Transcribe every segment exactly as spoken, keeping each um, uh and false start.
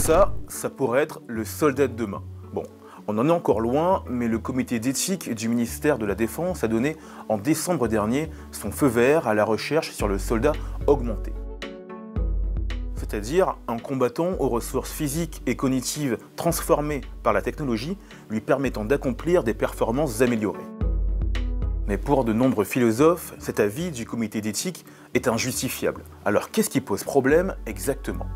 Ça, ça pourrait être le soldat de demain. Bon, on en est encore loin, mais le comité d'éthique du ministère de la Défense a donné en décembre dernier son feu vert à la recherche sur le soldat augmenté. C'est-à-dire un combattant aux ressources physiques et cognitives transformées par la technologie, lui permettant d'accomplir des performances améliorées. Mais pour de nombreux philosophes, cet avis du comité d'éthique est injustifiable. Alors qu'est-ce qui pose problème exactement?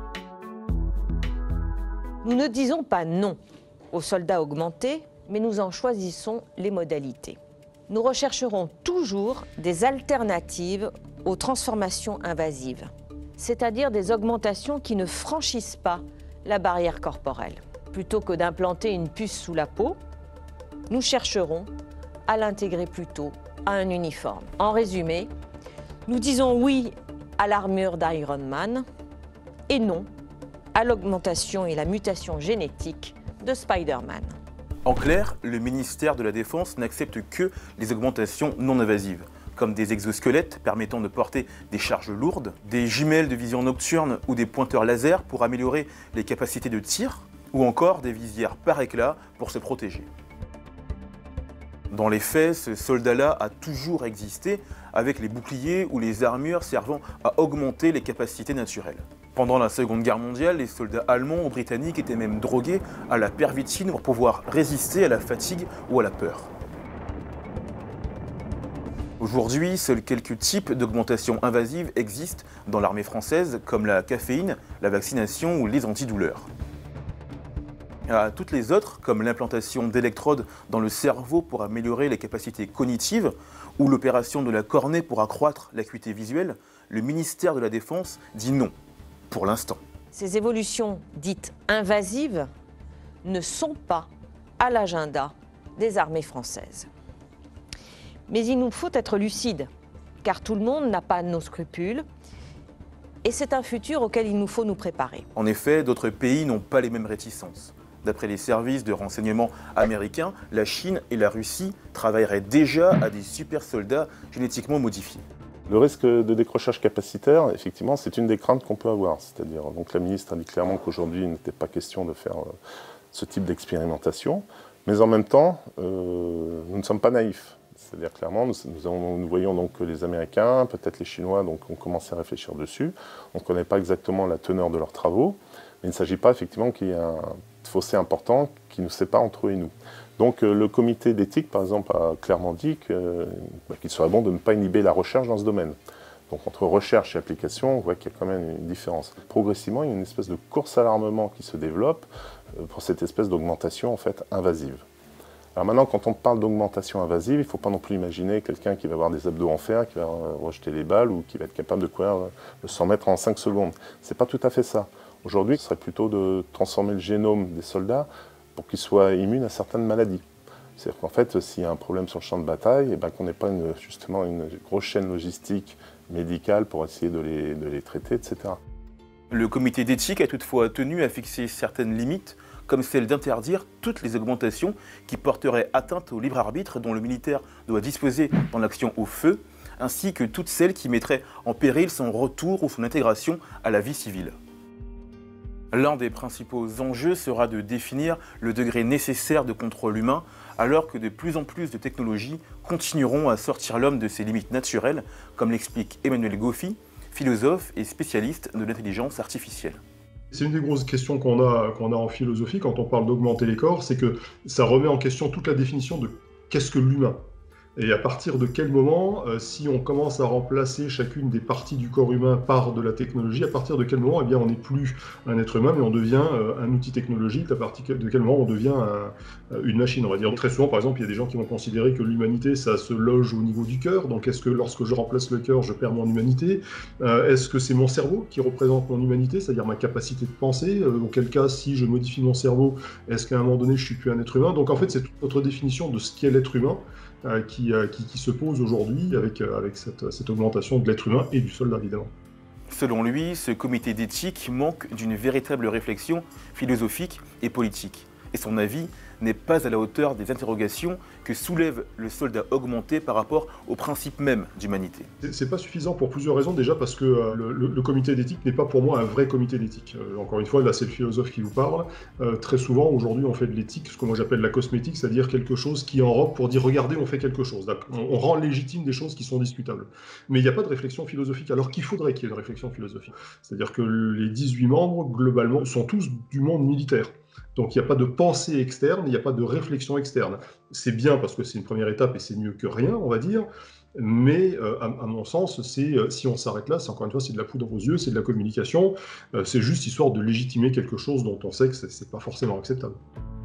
Nous ne disons pas non aux soldats augmentés, mais nous en choisissons les modalités. Nous rechercherons toujours des alternatives aux transformations invasives, c'est-à-dire des augmentations qui ne franchissent pas la barrière corporelle. Plutôt que d'implanter une puce sous la peau, nous chercherons à l'intégrer plutôt à un uniforme. En résumé, nous disons oui à l'armure d'Iron Man et non à l'augmentation et la mutation génétique de Spider-Man. En clair, le ministère de la Défense n'accepte que les augmentations non invasives, comme des exosquelettes permettant de porter des charges lourdes, des jumelles de vision nocturne ou des pointeurs laser pour améliorer les capacités de tir, ou encore des visières par éclat pour se protéger. Dans les faits, ce soldat-là a toujours existé, avec les boucliers ou les armures servant à augmenter les capacités naturelles. Pendant la Seconde Guerre mondiale, les soldats allemands ou britanniques étaient même drogués à la pervitine pour pouvoir résister à la fatigue ou à la peur. Aujourd'hui, seuls quelques types d'augmentations invasives existent dans l'armée française, comme la caféine, la vaccination ou les antidouleurs. À toutes les autres, comme l'implantation d'électrodes dans le cerveau pour améliorer les capacités cognitives ou l'opération de la cornée pour accroître l'acuité visuelle, le ministère de la Défense dit non, pour l'instant. Ces évolutions dites invasives ne sont pas à l'agenda des armées françaises. Mais il nous faut être lucides, car tout le monde n'a pas nos scrupules, et c'est un futur auquel il nous faut nous préparer. En effet, d'autres pays n'ont pas les mêmes réticences. D'après les services de renseignement américains, la Chine et la Russie travailleraient déjà à des super soldats génétiquement modifiés. Le risque de décrochage capacitaire, effectivement, c'est une des craintes qu'on peut avoir. C'est-à-dire, donc la ministre a dit clairement qu'aujourd'hui, il n'était pas question de faire euh, ce type d'expérimentation. Mais en même temps, euh, nous ne sommes pas naïfs. C'est-à-dire, clairement, nous, nous, avons, nous voyons donc que les Américains, peut-être les Chinois, donc, ont commencé à réfléchir dessus. On ne connaît pas exactement la teneur de leurs travaux. Mais il ne s'agit pas, effectivement, qu'il y ait un fossé important qui nous sépare entre eux et nous. Donc euh, le comité d'éthique, par exemple, a clairement dit que, euh, bah, qu'il serait bon de ne pas inhiber la recherche dans ce domaine. Donc entre recherche et application, on voit qu'il y a quand même une différence. Progressivement, il y a une espèce de course à l'armement qui se développe euh, pour cette espèce d'augmentation en fait invasive. Alors maintenant, quand on parle d'augmentation invasive, il ne faut pas non plus imaginer quelqu'un qui va avoir des abdos en fer, qui va euh, rejeter les balles ou qui va être capable de courir euh, le cent mètres en cinq secondes. Ce n'est pas tout à fait ça. Aujourd'hui, ce serait plutôt de transformer le génome des soldats pour qu'ils soient immunes à certaines maladies. C'est-à-dire qu'en fait, s'il y a un problème sur le champ de bataille, eh ben, qu'on n'ait pas une, justement une grosse chaîne logistique médicale pour essayer de les, de les traiter, et cetera. Le comité d'éthique a toutefois tenu à fixer certaines limites, comme celle d'interdire toutes les augmentations qui porteraient atteinte au libre arbitre dont le militaire doit disposer dans l'action au feu, ainsi que toutes celles qui mettraient en péril son retour ou son intégration à la vie civile. L'un des principaux enjeux sera de définir le degré nécessaire de contrôle humain, alors que de plus en plus de technologies continueront à sortir l'homme de ses limites naturelles, comme l'explique Emmanuel Goffi, philosophe et spécialiste de l'intelligence artificielle. C'est une des grosses questions qu'on a, qu'on a en philosophie quand on parle d'augmenter les corps, c'est que ça remet en question toute la définition de qu'est-ce que l'humain. Et à partir de quel moment, euh, si on commence à remplacer chacune des parties du corps humain par de la technologie, à partir de quel moment, eh bien, on n'est plus un être humain, mais on devient euh, un outil technologique, à partir de quel moment on devient un, une machine, on va dire. Très souvent, par exemple, il y a des gens qui vont considérer que l'humanité, ça se loge au niveau du cœur. Donc, est-ce que lorsque je remplace le cœur, je perds mon humanité? euh, Est-ce que c'est mon cerveau qui représente mon humanité, c'est-à-dire ma capacité de penser? euh, Auquel cas, si je modifie mon cerveau, est-ce qu'à un moment donné, je suis plus un être humain? Donc, en fait, c'est toute notre définition de ce qu'est l'être humain Euh, qui, euh, qui, qui se pose aujourd'hui avec, euh, avec cette, cette augmentation de l'être humain et du soldat, évidemment. Selon lui, ce comité d'éthique manque d'une véritable réflexion philosophique et politique. Et son avis n'est pas à la hauteur des interrogations que soulève le soldat augmenté par rapport au principe même d'humanité. C'est pas suffisant pour plusieurs raisons. Déjà parce que euh, le, le, le comité d'éthique n'est pas pour moi un vrai comité d'éthique. Euh, encore une fois, là c'est le philosophe qui vous parle. Euh, très souvent, aujourd'hui, on fait de l'éthique, ce que moi j'appelle la cosmétique, c'est-à-dire quelque chose qui enrobe pour dire regardez, on fait quelque chose. On, on rend légitime des choses qui sont discutables. Mais il n'y a pas de réflexion philosophique, alors qu'il faudrait qu'il y ait une réflexion philosophique. C'est-à-dire que les dix-huit membres, globalement, sont tous du monde militaire. Donc il n'y a pas de pensée externe, il n'y a pas de réflexion externe. C'est bien parce que c'est une première étape et c'est mieux que rien, on va dire. Mais euh, à, à mon sens, c'est, euh, si on s'arrête là, c'est encore une fois, c'est de la poudre aux yeux, c'est de la communication. Euh, c'est juste histoire de légitimer quelque chose dont on sait que c'est, c'est pas forcément acceptable.